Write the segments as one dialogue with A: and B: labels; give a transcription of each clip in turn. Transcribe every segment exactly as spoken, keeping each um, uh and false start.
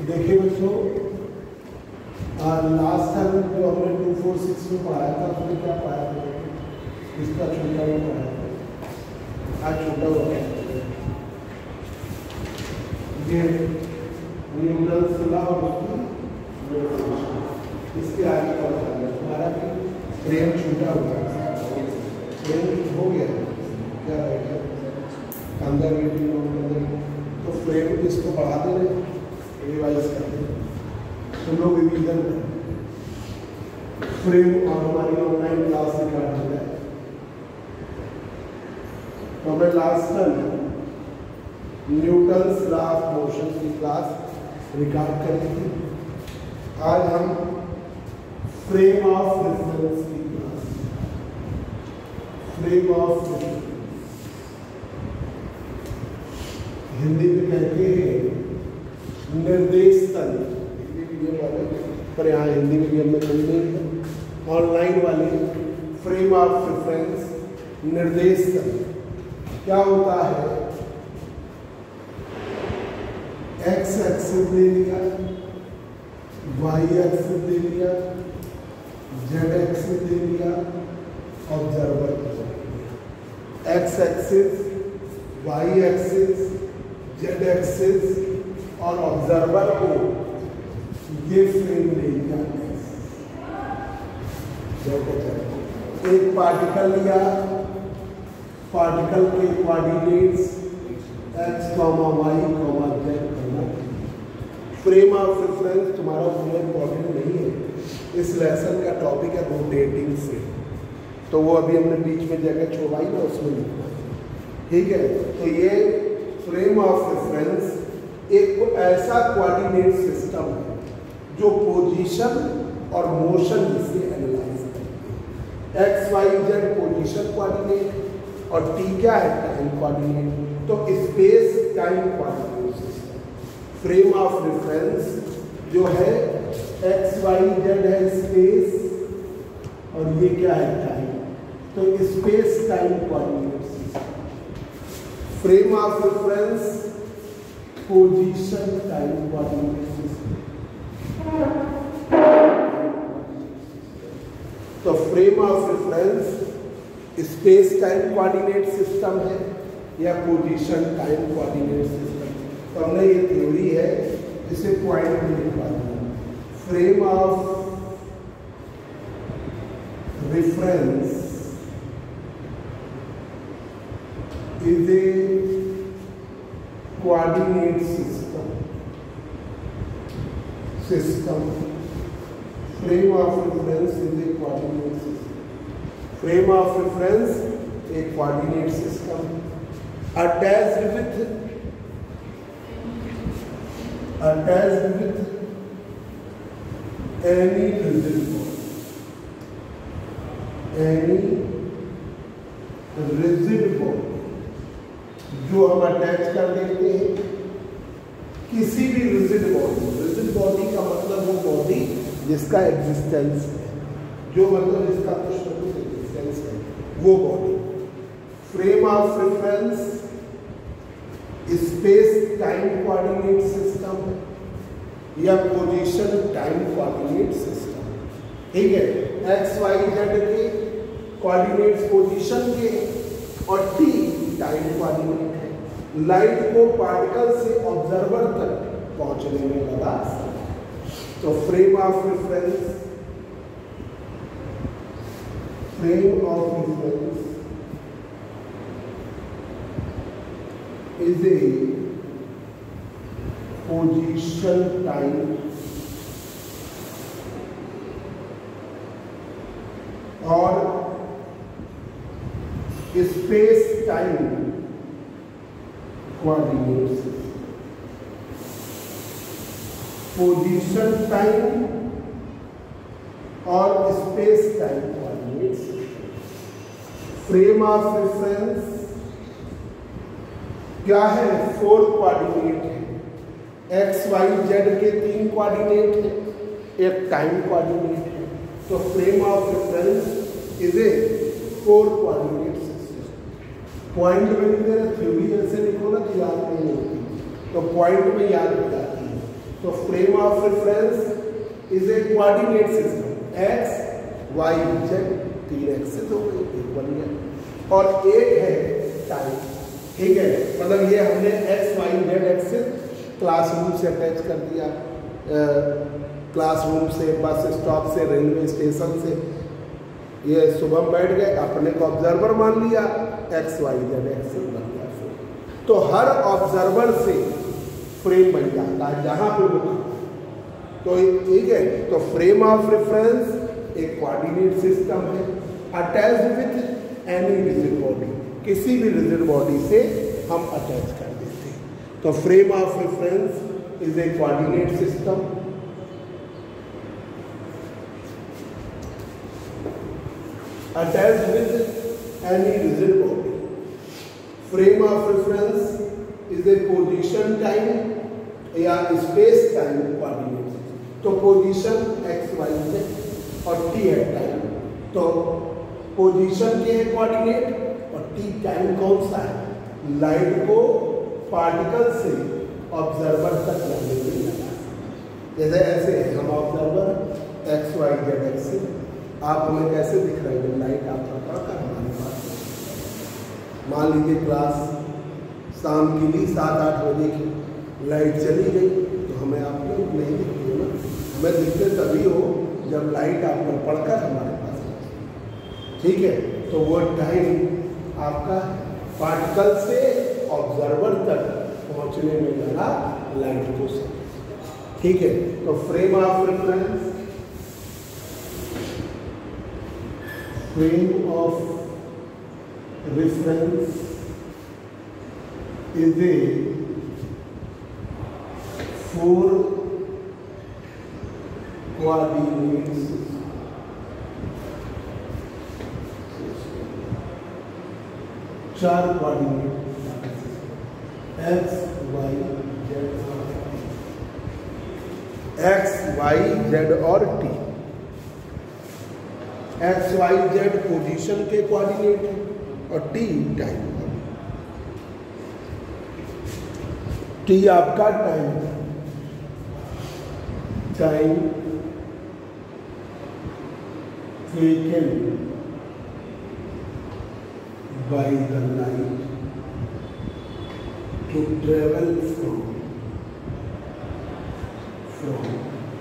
A: देखिए बच्चों, last time जो हमने टू फोर सिक्स में पढ़ाया था उसमें क्या पाया था? इसका छोटा हुआ पढ़ाया था, आज छोटा हुआ ये न्यूटन्स लॉ और इसके आगे का बताया हमारा भी फ्रेम छूटा हुआ है, फ्रेम हो गया क्या रहेगा कंजर्वेटिव, तो फ्रेम इसको बढ़ा दे रहे रिवाइज करते हैं तुम लोग रिवीजन फ्रेम और हमारी ऑनलाइन क्लास रिकॉर्ड हो जाए। तो हमें last time Newton's law of motion की क्लास रिकॉर्ड करी थी। आज हम फ्रेम ऑफ रेफरेंस की class, frame of reference Hindi में कहते हैं निर्देश तल, पर यहाँ हिंदी में भी हमने कोई नहीं है। ऑनलाइन वाले फ्रेम ऑफ रेफरेंस निर्देश तल क्या होता है? एक्स एक्सिस दे दिया, वाई एक्सिस दे दिया, जेड एक्सिस दे दिया, observer X axis, Y axis, Z axis और ऑब्जर्वर को ये फ्रेम ले लिया। एक पार्टिकल लिया, पार्टिकल के coordinates X comma Y comma Z comma. Frame of reference तुम्हारा उतना इम्पोर्टेंट नहीं है, इस लेसन का टॉपिक है रोटेटिंग फ्रेम, तो वो अभी हमने बीच में जगह छोड़ाई ना, उसमें लिखना है, ठीक है। तो ये फ्रेम ऑफ रेफरेंस एक ऐसा कोऑर्डिनेट सिस्टम है जो पोजीशन और मोशन जिसे एनालाइज करते हैं। X Y Z position coordinate और टी क्या है? Time coordinate. तो space time coordinate system frame of reference जो है एक्स वाई जेड है स्पेस और ये क्या है? टाइम। तो space time coordinate system, frame of reference position time coordinate system. तो frame of reference space time coordinate system है या पोजीशन टाइम कोऑर्डिनेट सिस्टम। तो हमने ये थ्योरी है जिसे पॉइंट में लिखा दिया, frame of reference is a coordinate system system frame of reference is a coordinate system. Frame of reference एक coordinate system attached with attached with any rigid body, any rigid body जो हम attach कर देते हैं किसी भी rigid body. Rigid body का मतलब वो बॉडी जिसका एग्जिस्टेंस है, जो मतलब जिसका कुछ न कुछ एग्जिस्टेंस है, वो body. Frame of reference space time coordinate system है या पोजीशन टाइम कोऑर्डिनेट सिस्टम, ठीक है। एक्स वाई जेड के कोऑर्डिनेट्स पोजीशन के और टी टाइम कोऑर्डिनेट है। लाइट को पार्टिकल से ऑब्जर्वर तक पहुंचने में लगा। तो frame of reference frame of reference is a position time और space time coordinate system. Position time और space time coordinate system. Frame of reference क्या है? फोर कोऑर्डिनेट है। एक्स वाई जेड के तीन कोऑर्डिनेट है, एक टाइम कोऑर्डिनेट है। तो frame of reference is a four coordinate system. Point में भी मेरा थ्योरी ऐसे लिखो ना तो याद नहीं होती, तो पॉइंट में याद हो जाती है। तो frame of reference is a coordinate system, X Y Z, तीन एक्सेस हो गए, एक बन गया, और एक है टाइम, ठीक है। मतलब ये हमने X Y Z axes classroom से अटैच कर दिया, क्लासरूम से, बस स्टॉप से, रेलवे स्टेशन से। ये शुभम बैठ गए, अपने को ऑब्जर्वर मान लिया, एक्स वाई जेड एक्सेस बन गया फ्रेम। तो हर ऑब्जर्वर से फ्रेम बन जाता है जहाँ पे वो, तो ठीक है। तो फ्रेम ऑफ रेफरेंस एक कोऑर्डिनेट सिस्टम है attached with any rigid body, किसी भी रिजिड बॉडी से हम अटैच कर देते हैं। तो frame of reference is a coordinate system attached with any rigid body. Frame of reference is a position time या space time coordinate. तो position x y z और t है टाइम, तो पोजीशन के कोऑर्डिनेट और t टाइम कौन सा है? लाइट को पार्टिकल से ऑब्जर्वर तक लाने के लिए, जैसे ऐसे हम observer x Y z x, आप हमें कैसे दिख रहे हैं? लाइट आपका पड़कर हमारे पास, मान लीजिए क्लास शाम की भी सात आठ बजे की लाइट चली गई तो हमें आप लोग नहीं दिखते हो ना, हमें दिखते तभी हो जब लाइट आप पर पड़कर हमारे पास है, ठीक है। तो वो टाइम आपका पार्टिकल से ऑब्जर्वर तक पहुंचने में लगा लाइट को से, ठीक है। तो frame of reference, frame of reference is a four coordinates चार coordinate x Y z, x Y z और t. X Y Z position के कोऑर्डिनेट है और टी टाइम, टी आपका time, time taken by the light to travel from from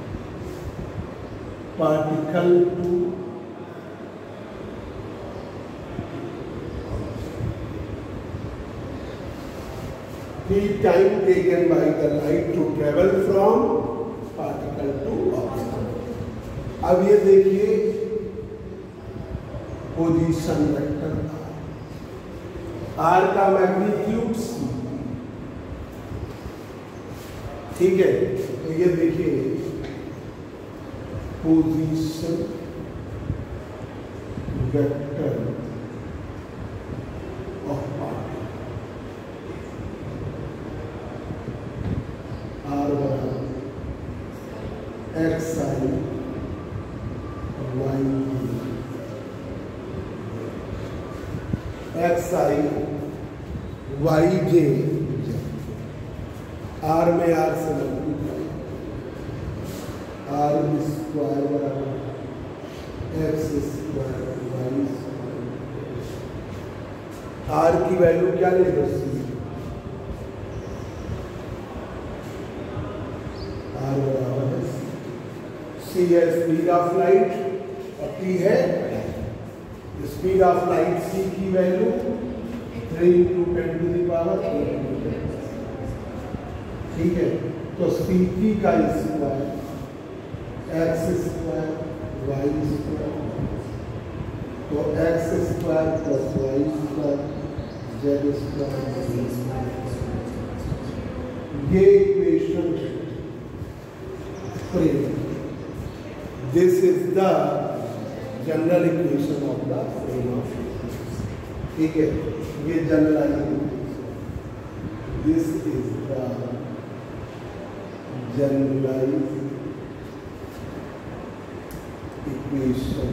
A: particle to the time taken by the light to travel from particle to object। अब ये देखिए position vector R का magnitude C, ठीक है। तो ये देखिए position vector of particle R बराबर X I Y, X I Y J, R में आर से मल्टीप्लाई, आर स्क्वायर बराबर x square Y square, are की वैल्यू क्या ले लो सी, आर बराबर है सी है स्पीड ऑफ लाइट और टी है स्पीड ऑफ लाइट। सी की value three into ten to the power, ठीक है। तो सी की का square x square Y square, तो X square plus Y square Z square, ये equation frame, this is the general equation of the frame of, ठीक है। ये generalise, this is the generalise equation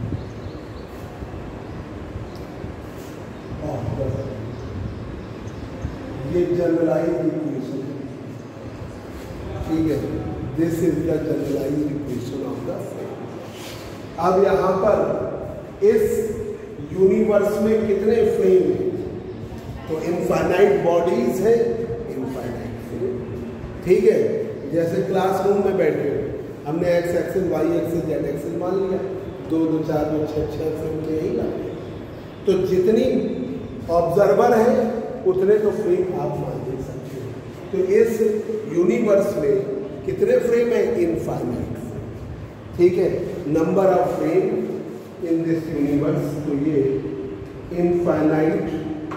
A: of the, ये generalise equation, ठीक है, this is the generalised equation of the frame. अब यहाँ पर इस यूनिवर्स में कितने फ्रेम हैं? तो इनफाइनाइट बॉडीज है, इनफाइनाइट फ्रेम, ठीक है। जैसे क्लासरूम में बैठे हो, हमने x axis y axis z axis मान लिया, दो दो चार दो छः छः फ्रेम के यही लाते हैं। तो जितनी ऑब्जर्वर है उतने तो फ्रेम आप मान दे सकते हो। तो इस यूनिवर्स में कितने फ्रेम है? इनफाइनाइट, ठीक है। Number of frame in this universe, तो ये infinite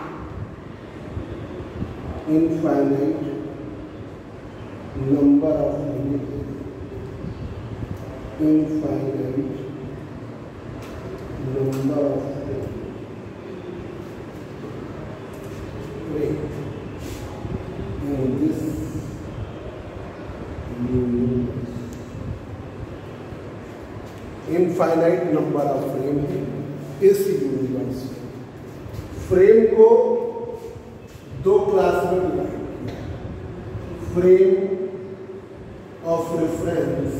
A: infinite number of infinite number of frame in this universe, infinite number of frame है इस यूनिवर्स में। फ्रेम को दो क्लास में डिवाइड किया, frame of reference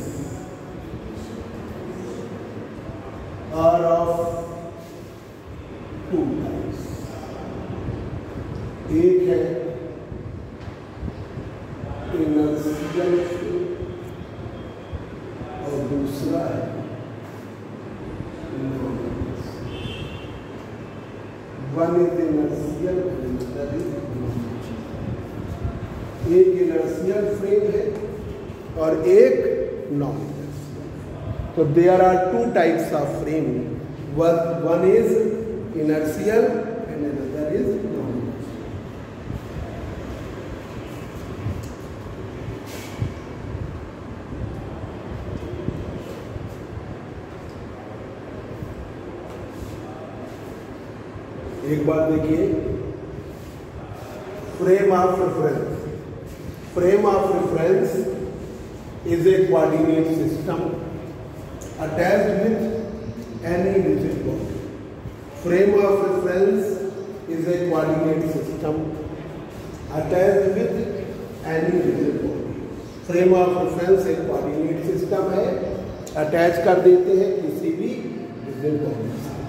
A: are of two types। एक है inertial frame और दूसरा है non-inertial। one is inertial and another is non-inertial। एक inertial frame है और एक non-inertial। So there are two types of frame. One, one is inertial and another is non-inertial. एक बार देखिए, frame of reference. Frame of reference is a coordinate system attached with any rigid body. Frame of reference is a coordinate system attached with any rigid body. Frame of reference एक coordinate system है, attach कर देते हैं किसी भी rigid body से।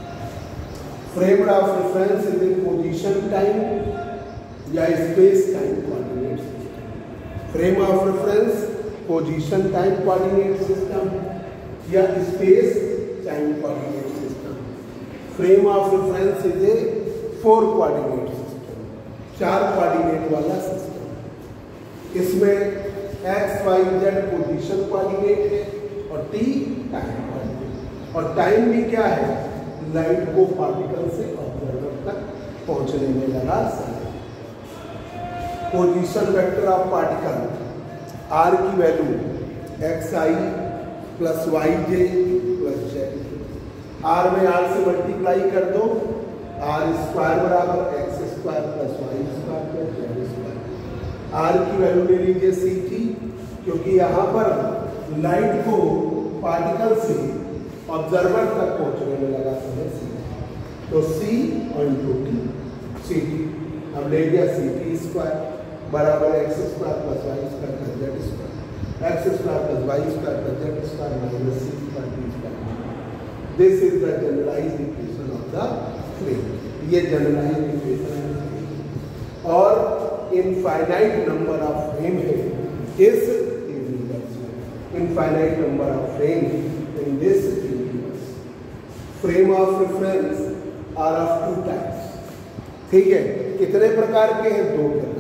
A: Frame of reference is a position time या space time coordinate system। Frame of reference position time coordinate system या space time coordinate system. Frame of reference is a four coordinate system, चार coordinate वाला system. इसमें x Y Z position coordinate है और T time coordinate. और time भी क्या है? लाइट को पार्टिकल से ऑब्जर्वर तक पहुंचने में लगा समय। Position vector of particle r की value x i plus y j plus z. R में आर से मल्टीप्लाई कर दो, आर स्क्वायर बराबर x square plus Y square plus z square. Are की वैल्यू ले लीजिए सी थी, क्योंकि यहाँ पर लाइट को पार्टिकल से ऑब्जर्वर तक पहुँचने में लगा समय सी, तो सी और इंटू टी सी टी। अब ले लिया सी टी स्क्वायर बराबर x square plus Y square plus z square. X square plus Y square plus z square minus c square t square. This is the generalised equation of the frame. ये generalized equation है और infinite number of frame है इस universe में। Infinite number of frame in this universe. Frame of reference are of two types, ठीक है। कितने प्रकार के हैं? दो प्रकार।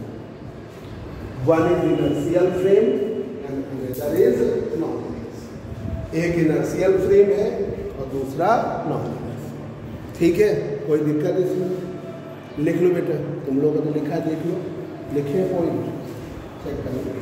A: One is inertial frame and another is non-inertial। एक inertial frame है और दूसरा non-inertial, ठीक है। कोई दिक्कत इसमें? लिख लो बेटा, तुम लोगों ने लिखा देख लो, लिखे पॉइंट चेक कर लो।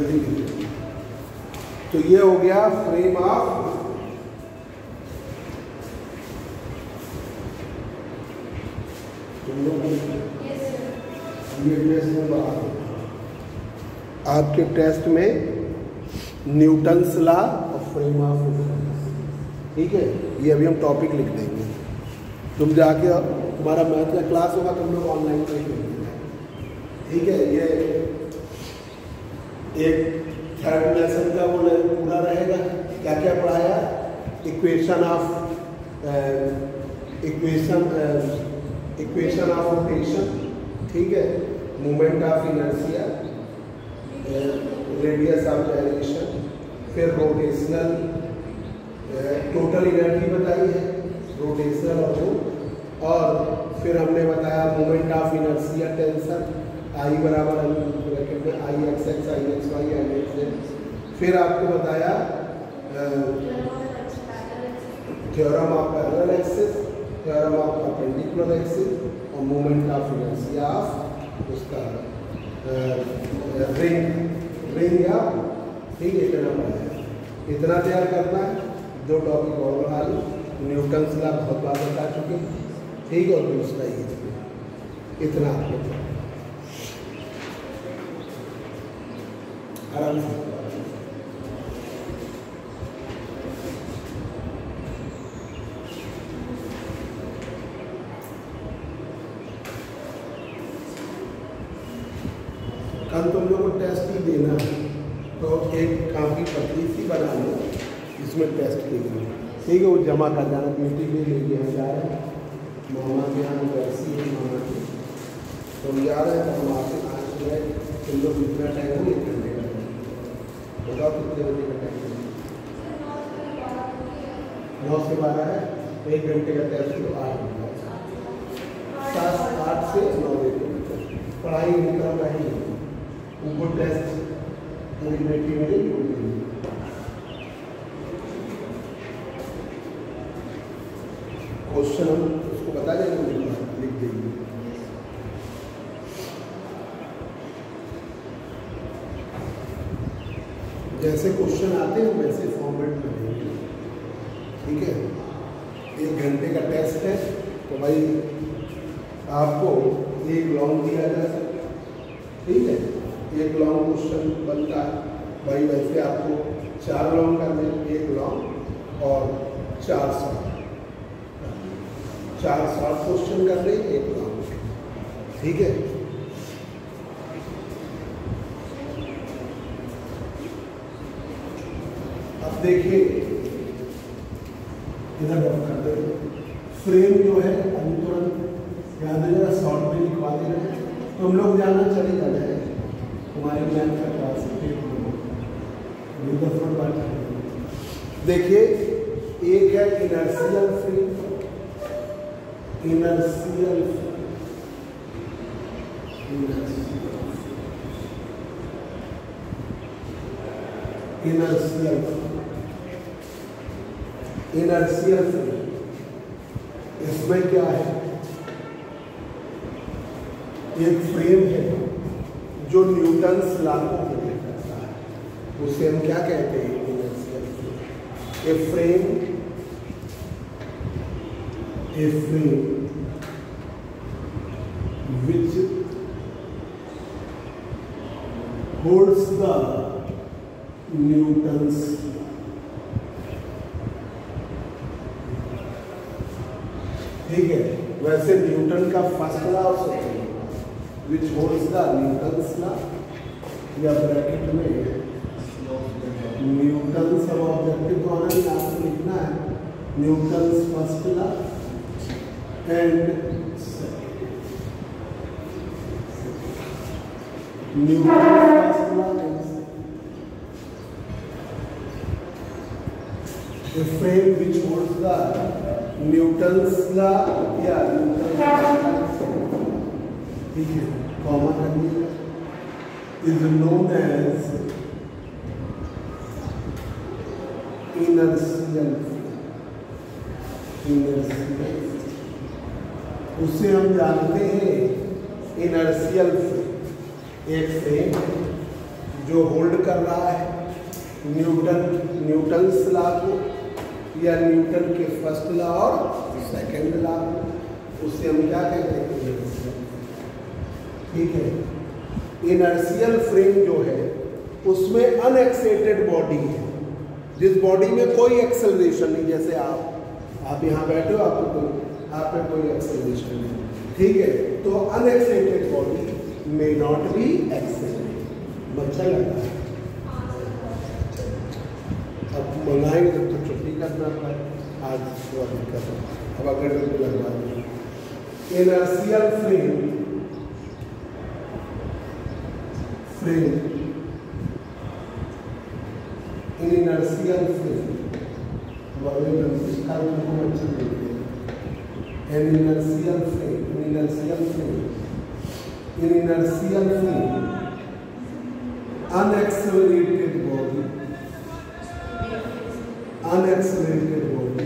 A: वही लिख देंगे। तो ये हो गया फ्रेम ऑफ तुम लोग ये टेस्ट में बाहर आपके टेस्ट में न्यूटन्स लॉ और फ्रेम ऑफ रेफरेंस, ठीक है। ये अभी हम टॉपिक लिख देंगे। तुम जाके तुम्हारा मैथ का क्लास होगा, तुम लोग ऑनलाइन कर लेंगे, ठीक है। ये एक थर्ड लेसन का वो पूरा रहेगा। क्या क्या पढ़ाया? Equation of equation equation of rotation, ठीक है। Moment of inertia, radius of direction, फिर रोटेशनल टोटल एनर्जी बताई है, रोटेशनल और वो, और फिर हमने बताया moment of inertia tension, I बराबर ब्रैकेट में I x x I x y n x n. फिर आपको बताया theorem of parallel axis, theorem of perpendicular axis और मोमेंट ऑफ इनर्शिया ऑफ उसका रिंग रिंग या, ठीक है। इतना पढ़ाया, इतना तैयार करना है। दो टॉपिक और बढ़ा लो। न्यूटन्स लॉ बहुत बार बता चुके, ठीक है। और दूसरा ये इतना आपको आराम से कल तुम लोग को टेस्ट ही देना है, तो एक काफ़ी पतली सी बना लो, इसमें टेस्ट के लिए, ठीक है। वो जमा कर जाना, मीटिंग में लेके हम जा रहे हैं मामा के यहाँ, वैसी है मामा की, तो हम जा रहे हैं। तो हम आपसे आज सुबह तुम लोग कितना टाइम हो, एक घंटे का टाइम बताओ, कितने बजे का टाइम है? नौ से बारह है, एक घंटे का टेस्ट तो आठ घंटे, सात आठ से नौ बजे पढ़ाई निकल रही है। उनको टेस्ट पूरी बेटी मिलेगी, क्वेश्चन हम उसको बता देंगे, लिख देंगे। जैसे क्वेश्चन आते हैं वैसे फॉर्मेट में देंगे, ठीक है। एक घंटे का टेस्ट है, तो भाई आपको एक लॉन्ग दिया जाए, ठीक है। एक लॉन्ग क्वेश्चन बनता है भाई, वैसे आपको चार लॉन्ग करने, एक लॉन्ग और चार शॉर्ट, चार शॉर्ट क्वेश्चन कर रहे, एक लॉन्ग, ठीक है। अब देखिए इधर करते हैं, फ्रेम जो है तुरंत याद है, जरा शॉर्ट में लिखवा दे रहे हैं। तुम लोग जाना चले जाना है, हमारे मैथ का क्लास देखिए। एक है inertial frame, inertial inertial inertial frame. इसमें क्या है? एक फ्रेम है जो न्यूटन्स लॉ को फॉलो करता है, उसे हम क्या कहते हैं? Inertial frame. A frame a frame which holds the Newton's ठीक है। वैसे न्यूटन का फर्स्ट लॉ और second which holds the Newton's law, या ब्रैकेट में न्यूटन सब ऑब्जेक्टिव द्वारा ही आपको लिखना है, Newton's first law and Newton's first law and the frame which holds the Newton's law या Newton's ठीक है, कॉमा करनी is known as inertial inertial उसे हम जानते हैं inertial एक फ्रेम जो होल्ड कर रहा है न्यूटन न्यूटन्स लॉ को या न्यूटन के फर्स्ट लॉ और सेकंड लॉ को, उससे हम क्या कहते हैं? ठीक है। इनर्शियल फ्रेम जो है उसमें अनएक्साइटेड बॉडी है, जिस बॉडी में कोई एक्सेलरेशन नहीं, जैसे आप आप यहाँ बैठे हो, आपको कोई आप पे कोई एक्सेलरेशन नहीं, ठीक है, तो unexcited body may not be accelerated. अच्छा लगा, अब मंगाएंगे जब तो छुट्टी करना पड़े, आज तो दिक्कत है, अब अगर तो लगवा देंगे। Inertial frame frame in inertial frame, an inertial frame, an inertial frame, in inertial frame, unaccelerated body, unaccelerated body,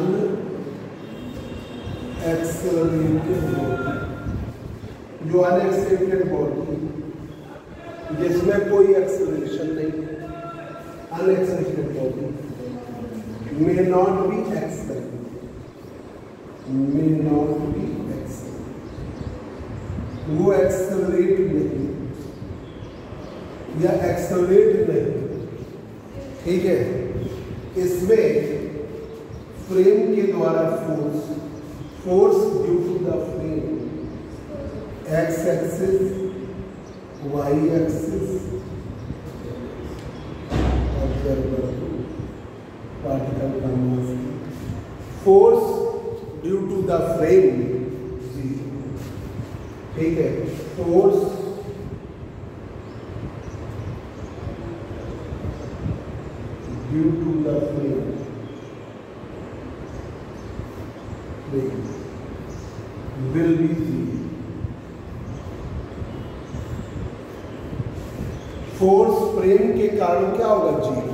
A: unaccelerated body, जो unaccelerated body जिसमें कोई एक्सेलरेशन नहीं, unaccelerated body may not be accelerated, may not be accelerated, वो accelerate नहीं या accelerate नहीं, ठीक है। इसमें फ्रेम के द्वारा force force due to the frame x axis Y axis particle का mass, force due to the frame zero, ठीक है, force due to the frame frame will be zero, force frame के कारण क्या होगा? जीरो।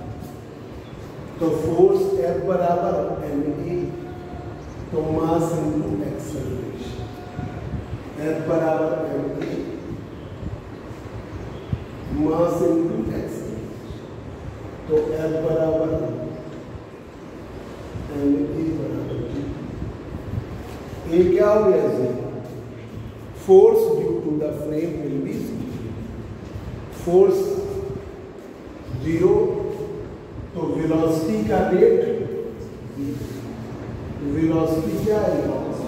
A: तो फोर्स F बराबर m a, तो मास इनटू एक्सेलरेशन, F बराबर m a mass into acceleration, तो F बराबर एम ए बराबर ए क्या हो गया? Zero. Force due to the frame will be zero, force zero, तो वेलोसिटी का रेट, वेलोसिटी क्या है?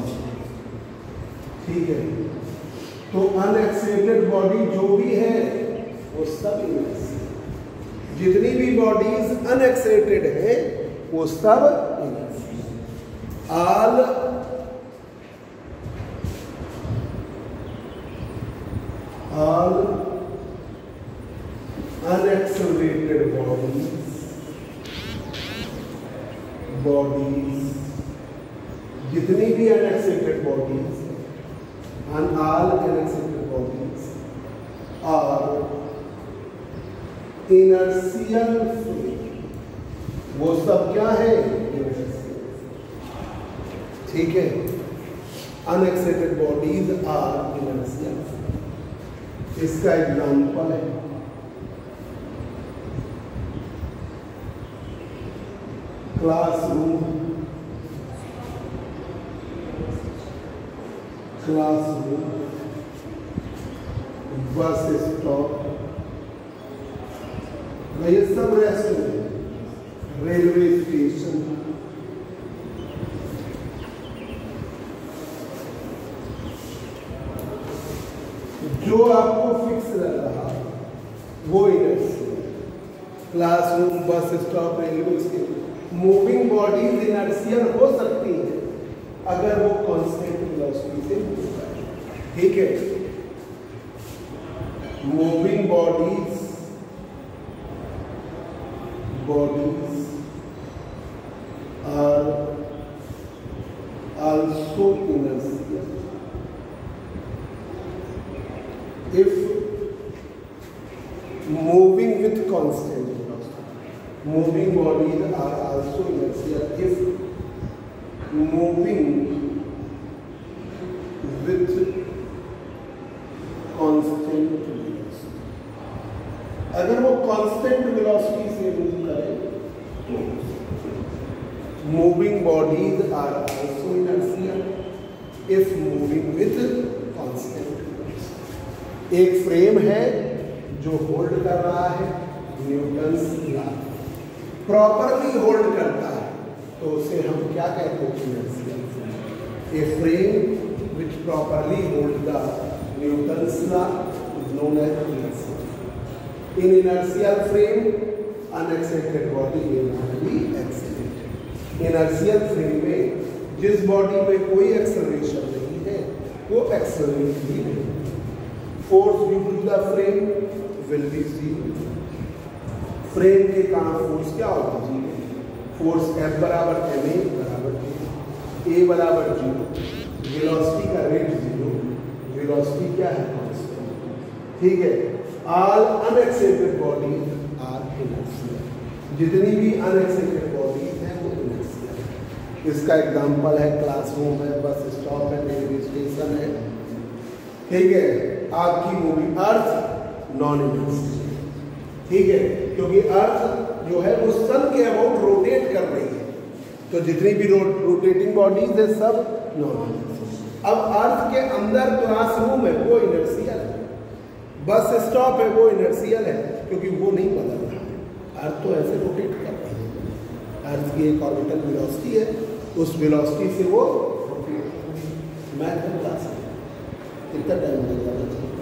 A: ठीक है। तो अनएक्साइटेड बॉडी जो भी है वो सब इनर्शियल, जितनी भी बॉडीज अनएक्साइटेड है वो सब inertial. All all unaccelerated bodies bodies जितनी भी unaccelerated bodies and all unaccelerated bodies are inertial frame, वो सब क्या है? inertial, ठीक है। unaccelerated bodies are inertial frame। इसका एग्जाम्पल है क्लासरूम, क्लासरूम, बस स्टॉप, ये सब रेस्टोरेंट, रेलवे स्टेशन, जो आपको फिक्स रह रहा वो inertial. Classroom, bus stop, railway station, moving bodies inertial हो सकती है अगर वो कांस्टेंट वेलोसिटी से मूव करे, ठीक है। Moving bodies bodies are also inertial if moving with constant velocity. Moving bodies are also inertial if moving with constant velocity. Moving bodies are also inertial if moving with constant. एक फ्रेम है जो hold कर रहा है Newton's law, properly hold करता है, तो उसे हम क्या कहते हैं? Inertial frame. A frame which properly hold the Newton's law is known as inertial. In inertial frame unexcited body will not be accelerated. Inertial frame में जिस बॉडी में कोई एक्सेलरेशन नहीं है वो एक्सेलरेट ही नहीं। Force due to the frame will be zero. Frame के कारण फोर्स क्या होगा? जीरो। फोर्स F बराबर एम ए बराबर ए बराबर जीरो। वेलोसिटी का रेट जीरो, वेलोसिटी क्या है? कांस्टेंट। ठीक है। All unexcited bodies are inertial. जितनी भी अनएक्साइटेड बॉडीज हैं वो इनर्शियल है। इसका एग्जांपल है क्लासरूम है, बस स्टॉप है, रेलवे स्टेशन है। ठीक है। आपकी मूवी अर्थ नॉन इनर्शियल। ठीक है, क्योंकि अर्थ जो है वो सन के अबाउट रोटेट कर रही है, तो जितनी भी रो, रोटेटिंग बॉडीज है सब नॉन इनर्शियल। अब अर्थ के अंदर क्लासरूम है वो इनर्शियल है, बस स्टॉप है वो इनर्शियल है, क्योंकि वो नहीं बदल रहा है। अर्थ तो ऐसे रोटेट कर रही है। अर्थ की एक ऑर्बिटल वेलोसिटी है, उस वेलोसिटी से वो रोटेट कर रही है। मैं बता सकता कितना टाइम लग जाना चाहिए?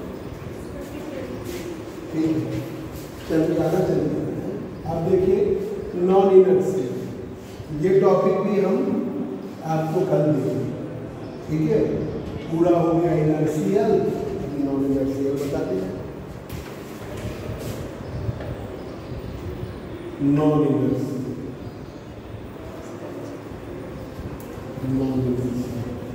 A: ठीक है, चल ज़्यादा चलिए। आप देखिए नॉन इनर्शियल, ये टॉपिक भी हम आपको कल देंगे। ठीक है, पूरा हो गया इनर्शियल, नॉन इनर्शियल बताते हैं। Non inertial, non inertial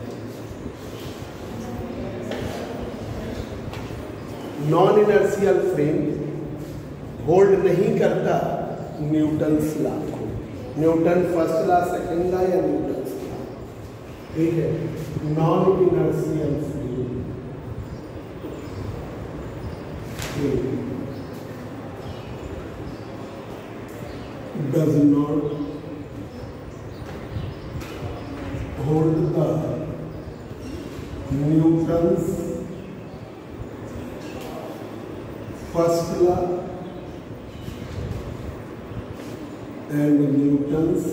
A: non inertial frame hold नहीं करता न्यूटन्स लॉ को। Newton first law, second law या न्यूटन्स लॉ। ठीक है। Non inertial frame does not hold the Newton's first law and Newton's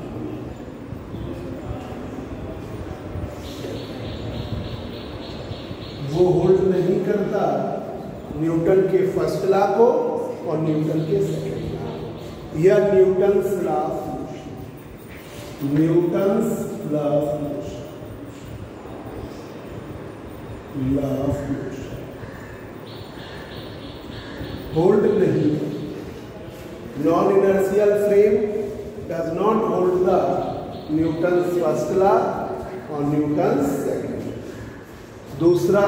A: वो hold नहीं करता न्यूटन के फर्स्ट लॉ को और न्यूटन के सेकंड लॉ। यह Newton's law of motion, Newton's law of motion, law of motion hold नहीं। Non inertial frame does not hold the Newton's first law और न्यूटन्स सेकंड। दूसरा,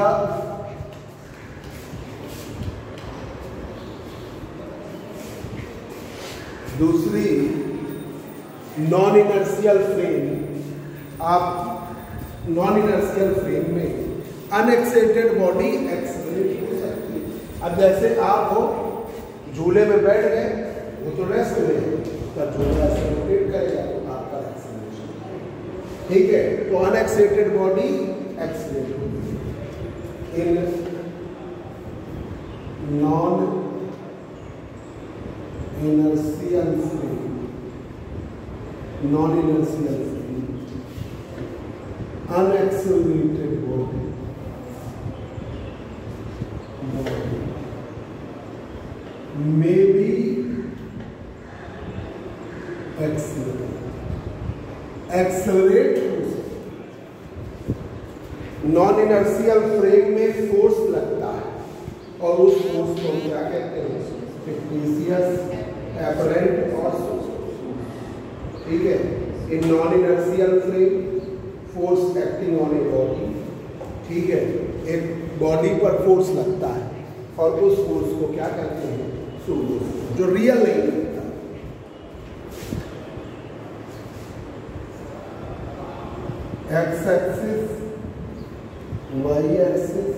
A: दूसरी नॉन इनर्शियल फ्रेम, आप non inertial frame में unexcited body accelerate हो सकती है। अब जैसे आप हो झूले में बैठ गए, वो तो रेस्ट में, तब झूला ऐसे रोटेट करेगा तो आपका एक्सेलरेशन। ठीक है, तो अनएक्साइटेड बॉडी एक्सेलरेट होगी। In non inertial frame, non inertial frame unaccelerated body may be accelerate accelerate non inertial frame में फोर्स लगता है और उस फोर्स को क्या कहते हैं? फिक्टिशियस, एपरेंट और सोर्स। ठीक है। In non inertial frame force acting on a body, ठीक है, एक बॉडी पर फोर्स लगता है और उस फोर्स को क्या कहते हैं? सोर्स, जो रियल नहीं लगता। एक्स एक्सिस, वाई एक्सिस,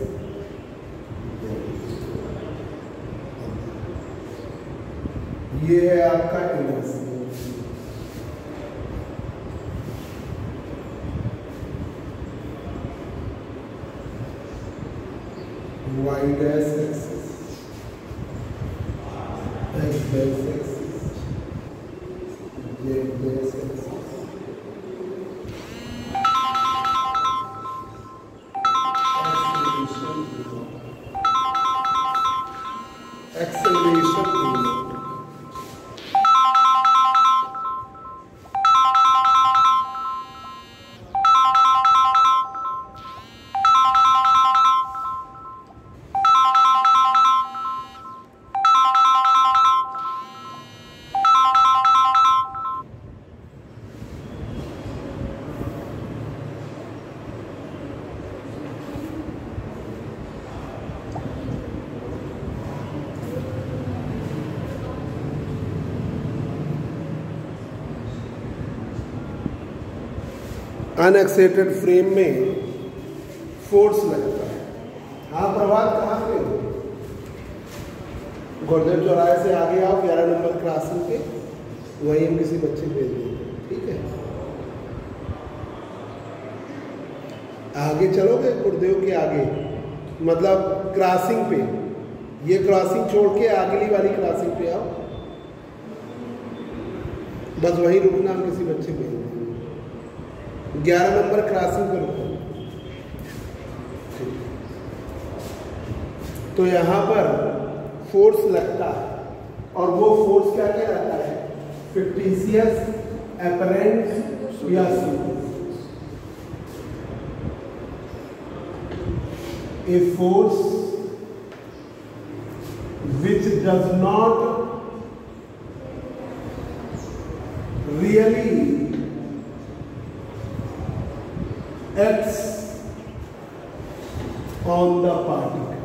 A: ये है आपका inertial. y dash axis, x dash axis, z dash axis, acceleration zero. Unexcited frame में फोर्स लगता है। हाँ प्रभात, कहाँ पे हो? गुरुदेव चौराहे से आगे आओ, ग्यारह नंबर क्रॉसिंग पे, वहीं हम किसी बच्चे को भेज देंगे, ठीक है? आगे चलोगे गुरुदेव के आगे, मतलब क्रॉसिंग पे, ये क्रॉसिंग छोड़ के अगली वाली क्रॉसिंग पे आओ, बस वहीं रुकना, हम किसी बच्चे को भेज देंगे। ग्यारह नंबर क्रॉसिंग पर रुको। तो यहाँ पर फोर्स लगता है, और वो फोर्स क्या क्या रहता है? फिक्टिशियस, अपरेंट या a force which does not really acts on the particle।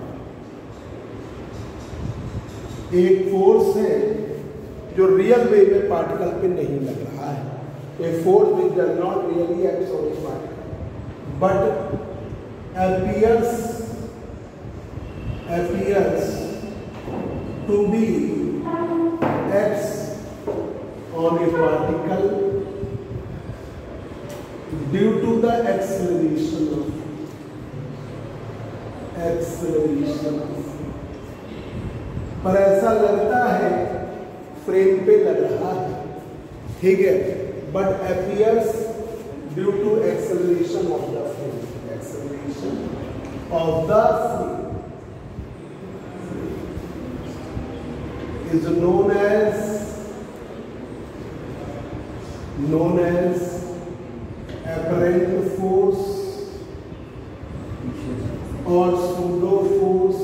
A: एक फोर्स है जो रियल वे में पार्टिकल पे नहीं लग रहा है, a force which does not really acts on the particle but appears appears to be acts on a particle due to the acceleration of acceleration of पर ऐसा लगता है फ्रेम पे लग रहा है, ठीक है, but appears due to acceleration of the frame, acceleration of the frame is known as known as apparent force or pseudo force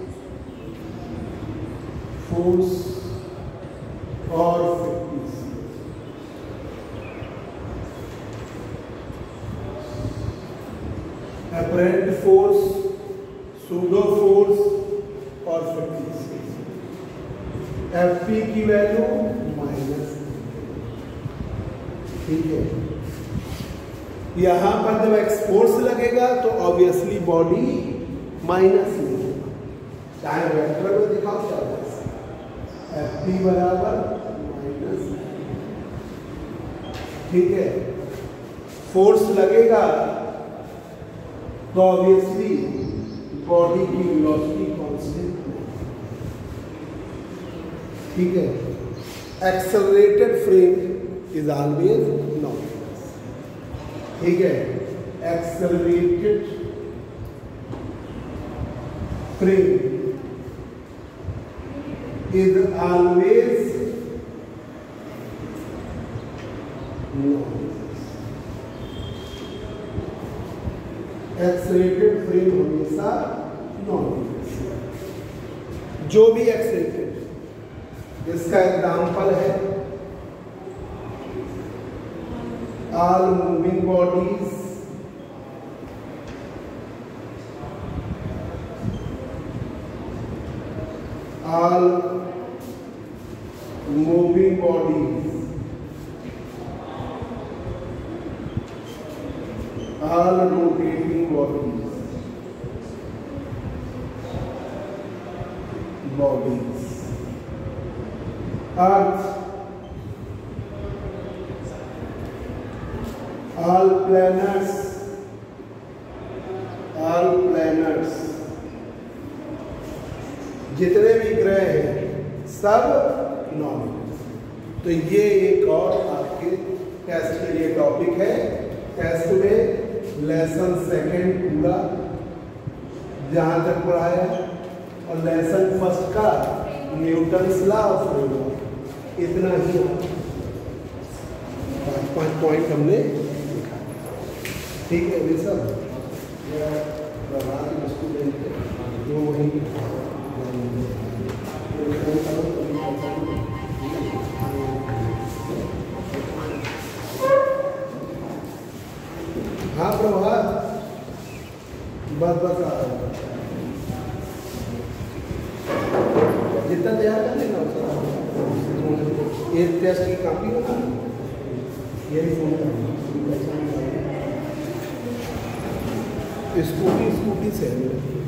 A: force or fictitious। apparent force, pseudo force और fictitious। एफ पी की value minus, ठीक है। यहां पर जब x force लगेगा तो obviously body minus में होगा, चाहे वेक्टर में दिखाओ चाहे एफ पी बराबर माइनस, ठीक है। फोर्स लगेगा तो ऑब्वियसली बॉडी की वेलोसिटी कांस्टेंट, ठीक है। Accelerated frame is always not, ठीक है। Accelerated frame is always not, accelerated frame हमेशा नॉट, जो भी एक्सेलरेटेड। इसका एग्जाम्पल है all moving bodies all moving bodies all rotating bodies bodies Earth, all planets, all planets जितने भी ग्रह हैं सब नॉन। तो ये एक और आपके टेस्ट के लिए टॉपिक है। टेस्ट में लेसन सेकंड पूरा जहाँ तक पढ़ाया और लेसन फर्स्ट का न्यूटन्स लॉ ऑफ फ्रीडम, इतना ही पाँच पाँच पॉइंट हमने लिखा। ठीक है ये सब स्टूडेंट जो वहीं हाँ प्रभात बस बस जितना तैयार कर लेना एक टेस्ट की कॉपी होगा ये भी फोन करना। स्कूटी स्कूटी से है मेरा।